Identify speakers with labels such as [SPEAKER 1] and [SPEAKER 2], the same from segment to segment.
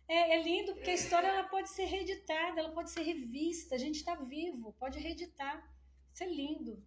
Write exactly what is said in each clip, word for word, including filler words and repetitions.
[SPEAKER 1] É, é lindo porque a história ela pode ser reeditada, ela pode ser revista. A gente está vivo, pode reeditar. Isso é lindo.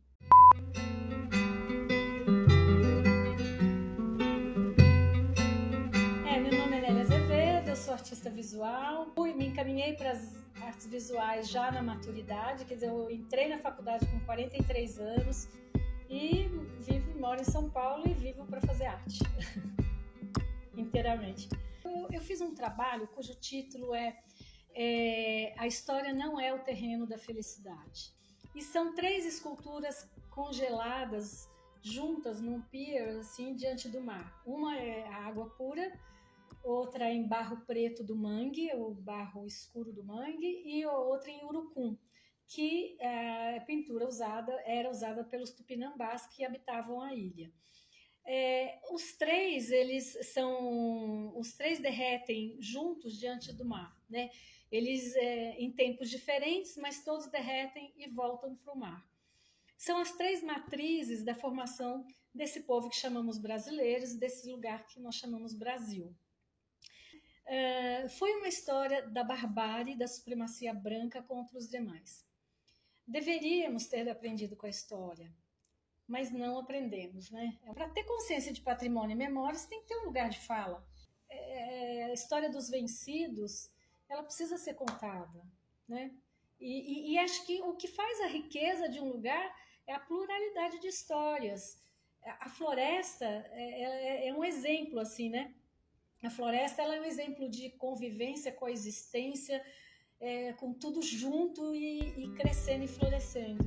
[SPEAKER 1] É, meu nome é Nélia Azevedo, eu sou artista visual. Fui, me encaminhei para as artes visuais já na maturidade, quer dizer, eu entrei na faculdade com quarenta e três anos e vivo, moro em São Paulo e vivo para fazer arte inteiramente. Eu, eu fiz um trabalho cujo título é, é A História Não é o Terreno da Felicidade. E são três esculturas congeladas juntas num pier assim diante do mar. Uma é a água pura, outra é em barro preto do mangue, o barro escuro do mangue, e outra em urucum, que é pintura usada, era usada pelos tupinambás que habitavam a ilha. É, os três, eles são, os três derretem juntos diante do mar, né? Eles é, em tempos diferentes, mas todos derretem e voltam para o mar. São as três matrizes da formação desse povo que chamamos brasileiros, desse lugar que nós chamamos Brasil. Uh, foi uma história da barbárie, da supremacia branca contra os demais. Deveríamos ter aprendido com a história, mas não aprendemos, né? Para ter consciência de patrimônio e memória, você tem que ter um lugar de fala. É, a história dos vencidos, ela precisa ser contada, né? E, e, e acho que o que faz a riqueza de um lugar é a pluralidade de histórias. A floresta é, é, é um exemplo, assim, né? A floresta ela é um exemplo de convivência, coexistência, é, com tudo junto e, e crescendo e florescendo.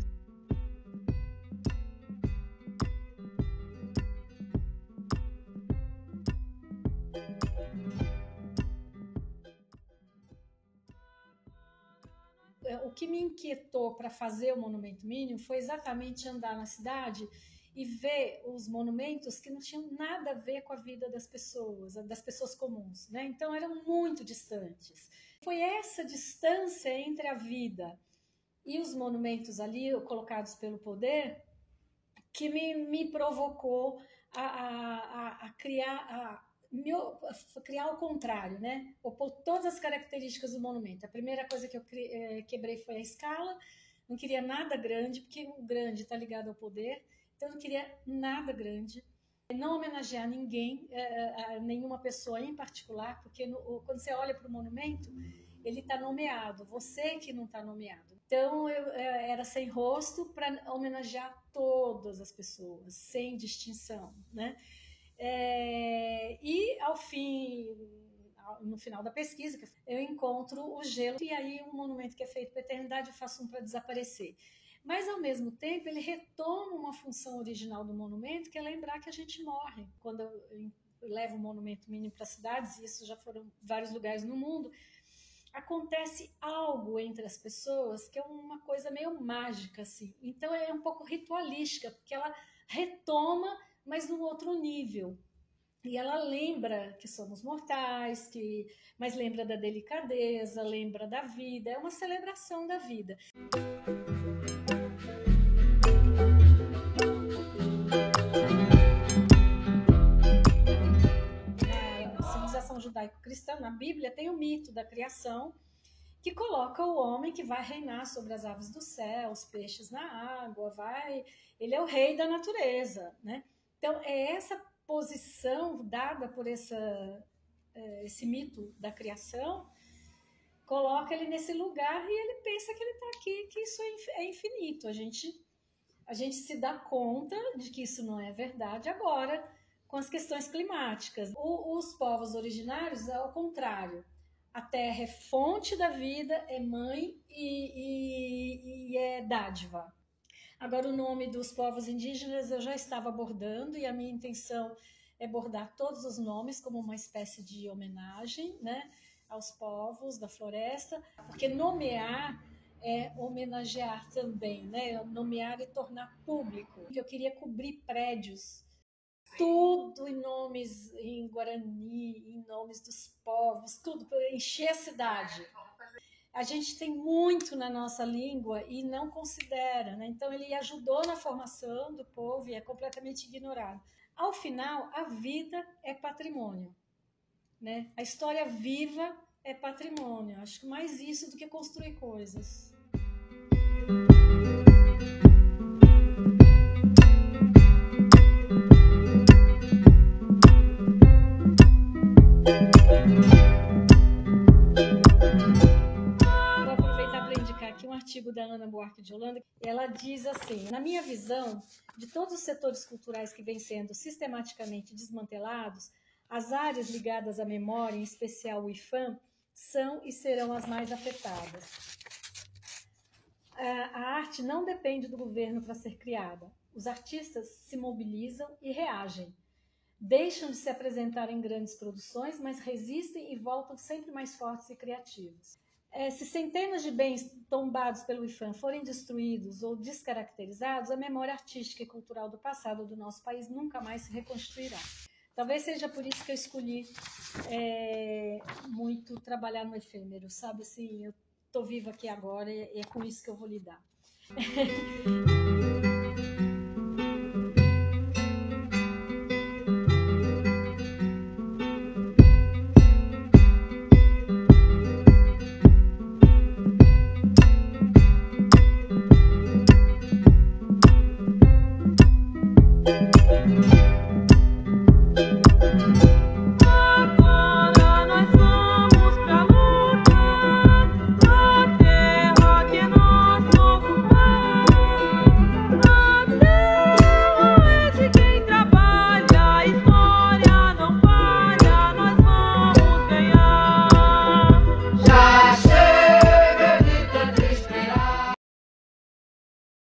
[SPEAKER 1] O que me inquietou para fazer o Monumento Mínimo foi exatamente andar na cidade e ver os monumentos que não tinham nada a ver com a vida das pessoas, das pessoas comuns, né? Então eram muito distantes. Foi essa distância entre a vida e os monumentos ali colocados pelo poder que me, me provocou a, a, a criar a, meu, criar o contrário, né? Opor todas as características do monumento. A primeira coisa que eu quebrei foi a escala, não queria nada grande, porque o grande está ligado ao poder, então eu não queria nada grande. Não homenagear ninguém, nenhuma pessoa em particular, porque no, quando você olha para o monumento, ele está nomeado, você que não está nomeado. Então eu era sem rosto para homenagear todas as pessoas, sem distinção, né? É, e ao fim, no final da pesquisa, eu encontro o gelo e aí um monumento que é feito para a eternidade eu faço um para desaparecer. Mas ao mesmo tempo ele retoma uma função original do monumento, que é lembrar que a gente morre. Quando eu levo o monumento mínimo para cidades, e isso já foram vários lugares no mundo, acontece algo entre as pessoas que é uma coisa meio mágica, assim. Então é um pouco ritualística, porque ela retoma, mas num outro nível. E ela lembra que somos mortais, que, mas lembra da delicadeza, lembra da vida, é uma celebração da vida. Na civilização judaico-cristã, na Bíblia, tem o mito da criação, que coloca o homem que vai reinar sobre as aves do céu, os peixes na água, vai, ele é o rei da natureza, né? Então é essa posição dada por essa, esse mito da criação, coloca ele nesse lugar e ele pensa que ele está aqui, que isso é infinito. A gente, a gente se dá conta de que isso não é verdade agora com as questões climáticas. O, os povos originários, ao contrário, a terra é fonte da vida, é mãe e, e, e é dádiva. Agora, o nome dos povos indígenas eu já estava abordando e a minha intenção é abordar todos os nomes como uma espécie de homenagem, né, aos povos da floresta, porque nomear é homenagear também, né? Nomear e tornar público. Eu queria cobrir prédios, tudo em nomes em Guarani, em nomes dos povos, tudo para encher a cidade. A gente tem muito na nossa língua e não considera, né? Então ele ajudou na formação do povo e é completamente ignorado. Ao final, a vida é patrimônio, né? A história viva é patrimônio. Acho que mais isso do que construir coisas. Vou aproveitar para indicar aqui um artigo da Ana Buarque de Holanda. Ela diz assim: na minha visão, de todos os setores culturais que vêm sendo sistematicamente desmantelados, as áreas ligadas à memória, em especial o I F A M, são e serão as mais afetadas. A arte não depende do governo para ser criada. Os artistas se mobilizam e reagem. Deixam de se apresentar em grandes produções, mas resistem e voltam sempre mais fortes e criativos. É, se centenas de bens tombados pelo I F A M forem destruídos ou descaracterizados, a memória artística e cultural do passado do nosso país nunca mais se reconstruirá. Talvez seja por isso que eu escolhi é, muito trabalhar no efêmero, sabe? Assim, eu estou viva aqui agora e é com isso que eu vou lidar. Thank you.